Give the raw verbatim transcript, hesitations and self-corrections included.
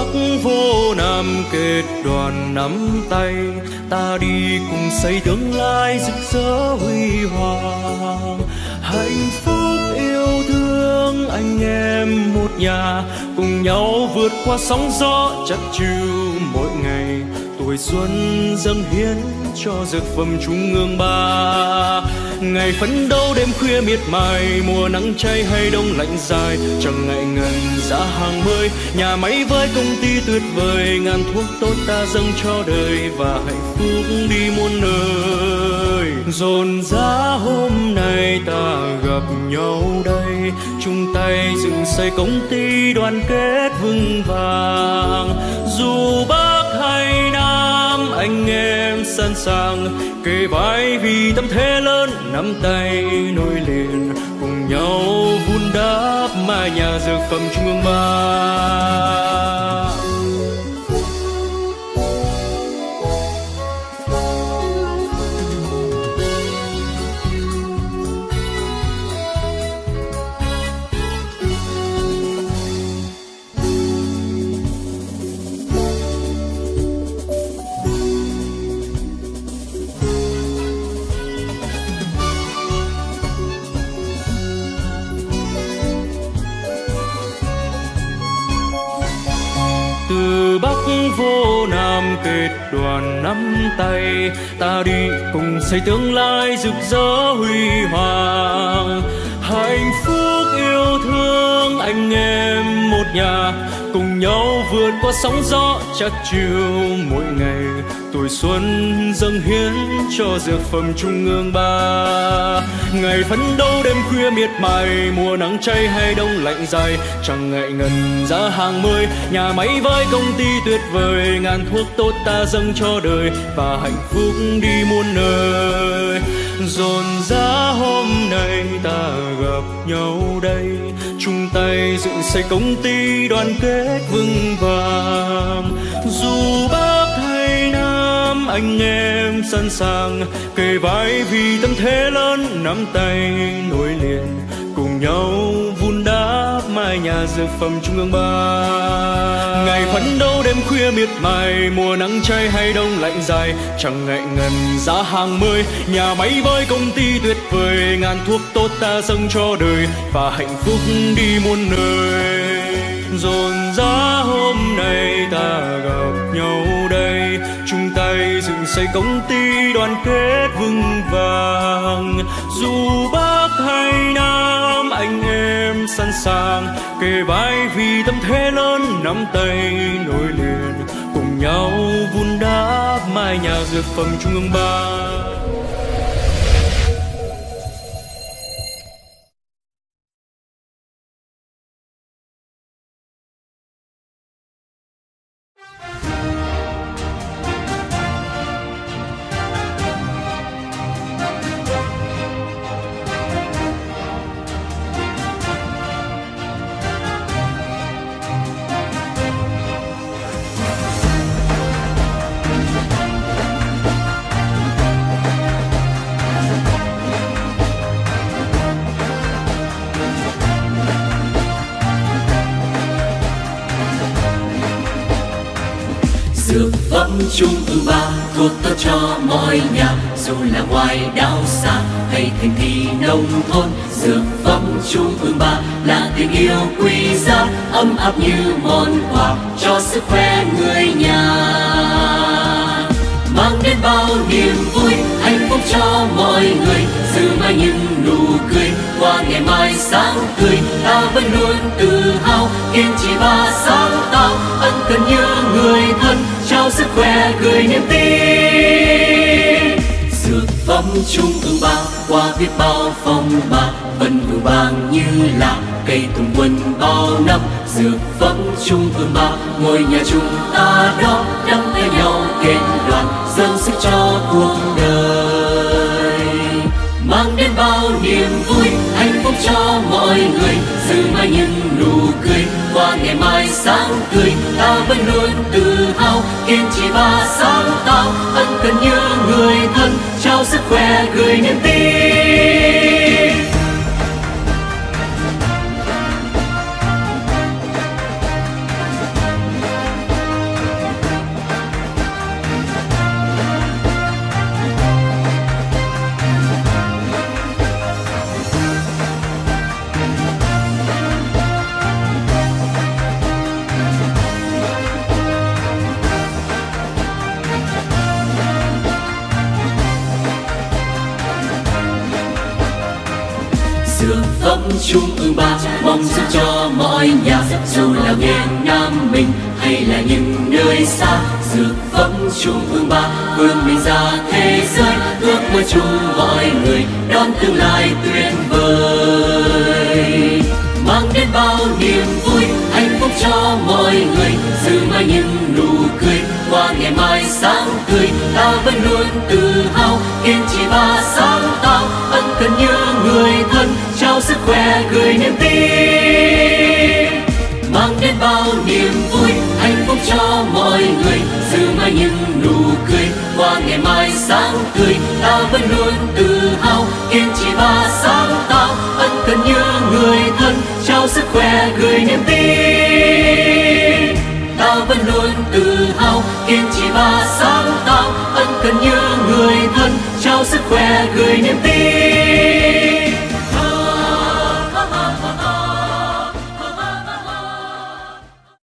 vô Nam kết đoàn nắm tay, ta đi cùng xây tương lai rực rỡ huy hoàng. Hạnh phúc yêu thương anh em một nhà, cùng nhau vượt qua sóng gió chắc chiu mỗi ngày. Tuổi xuân dâng hiến cho dược phẩm Trung ương ba. Ngày phấn đấu đêm khuya miệt mài, mùa nắng cháy hay đông lạnh dài, chẳng ngại ngần giá hàng mới. Nhà máy với công ty tuyệt vời, ngàn thuốc tốt ta dâng cho đời, và hạnh phúc đi muôn nơi. Dồn giá hôm nay ta gặp nhau đây, chung tay dựng xây công ty đoàn kết vững vàng. Dù Bắc hay Nam anh em sẵn sàng, kề vai vì tâm thế lớn, nắm tay nối liền, cùng nhau vun đắp mái nhà dược phẩm Trung ương ba. Từ Bắc vô Nam kết đoàn nắm tay, ta đi cùng xây tương lai rực rỡ huy hoàng. Hạnh phúc yêu thương anh em một nhà, cùng nhau vượt qua sóng gió chắc chiu mỗi ngày. Tuổi xuân dâng hiến cho dược phẩm Trung ương ba. Ngày phấn đấu đêm khuya miệt mài, mùa nắng cháy hay đông lạnh dài, chẳng ngại ngần giá hàng mới. Nhà máy với công ty tuyệt vời, ngàn thuốc tốt ta dâng cho đời, và hạnh phúc đi muôn nơi. Dồn giá hôm nay ta gặp nhau đây, chung tay dựng xây công ty đoàn kết vững vàng. Dù Bắc hay Nam anh em sẵn sàng, kề vai vì tâm thế lớn, nắm tay nối liền, cùng nhau vun đắp mái nhà dược phẩm Trung ương ba. Ngày phấn đấu đêm khuya miệt mài, mùa nắng cháy hay đông lạnh dài, chẳng ngại ngần giá hàng mới. Nhà máy với công ty tuyệt vời, ngàn thuốc tốt ta dâng cho đời, và hạnh phúc đi muôn nơi. Dồn giá hôm nay ta gặp nhau đây, chung tay dựng xây công ty đoàn kết vững vàng. Dù Bắc hay Nam anh em sẵn sàng, kề vai vì tâm thế lớn, nắm tay nối liền, cùng nhau vun đắp mái nhà dược phẩm Trung ương ba. Dược phẩm Trung ương ba, thuốc tốt cho mọi nhà, dù là ngoài đảo xa hay thành thị nông thôn. Dược phẩm Trung ương ba là tình yêu quý giá, ấm áp như món quà cho sức khỏe người nhà, mang đến bao niềm vui hạnh phúc cho mọi người, giữ mãi những nụ cười qua ngày mai sáng tươi. Ta vẫn luôn tự hào, kiên trì và sáng tạo, ân cần như người thân, trao sức khỏe gửi niềm tin. Dược phẩm Trung ương ba, qua biết bao phong ba, vẫn vững vàng như là cây tùng quân bao năm. Dược phẩm Trung ương ba, ngôi nhà chúng ta đó, nắm tay nhau kết đoàn, dâng sức cho cuộc đời, mang đến bao niềm vui hạnh phúc cho mọi người, giữ mãi những nụ cười qua ngày mai sáng tươi. Ta vẫn luôn tự hào, kiên trì và sáng tạo, ân cần như người thân, trao sức khỏe gửi niềm tin. Trung ương ba mong giúp cho mọi nhà, dù là miền Nam mình hay là những nơi xa. Dược phẩm Trung ương ba vươn mình ra thế giới, ước mơ chung mọi người đón tương lai tuyệt vời. Mang đến bao niềm vui hạnh phúc cho mọi người, giữ mãi những nụ cười qua ngày mai sáng tươi. Ta vẫn luôn tự hào kiên trì và sáng tạo, ân cần như người thân trao sức khỏe gửi niềm tin. Mang đến bao niềm vui hạnh phúc cho mọi người, giữ mãi những nụ cười qua ngày mai sáng tươi. Ta vẫn luôn tự hào kiên trì và sáng tạo, ân cần như người thân trao sức khỏe gửi niềm tin. Ta vẫn luôn tự hào kiên trì và sáng tạo, ân cần như người thân trao sức khỏe gửi niềm tin.